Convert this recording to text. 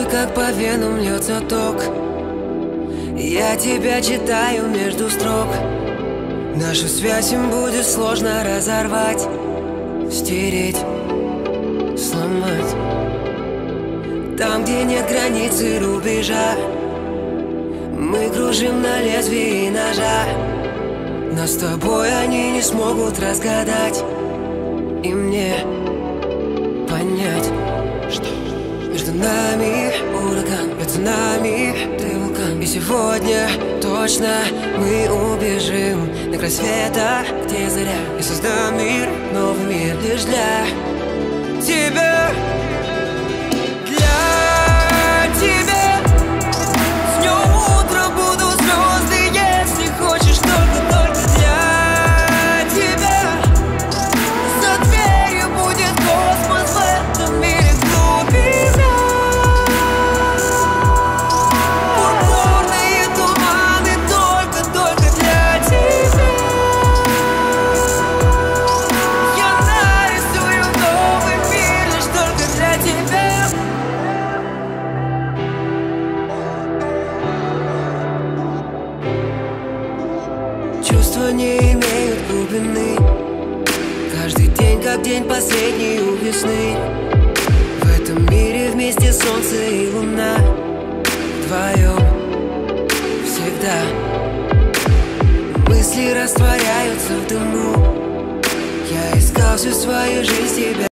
как по венам льется ток. Я тебя читаю между строк. Нашу связь им будет сложно разорвать, стереть, сломать. Там, где нет границы рубежа, мы кружим на лезвии ножа. Но с тобой они не смогут разгадать и мне понять, что между нами ураган, между нами ты вулкан. И сегодня точно мы убежим на край света, где заря. И создам мир, новый мир лишь для тебя. Для тебя. С днем утра буду звезды, если хочешь, только для тебя. За дверью будет космос в этом мире глубина. Пурпурные туманы только для тебя. Я нарисую новый мир лишь только для тебя. Чувства не имеют глубины. Каждый день, как день последний у весны. В этом мире вместе солнце и луна. Вдвоем всегда. Мысли растворяются в дыму. Я искал всю свою жизнь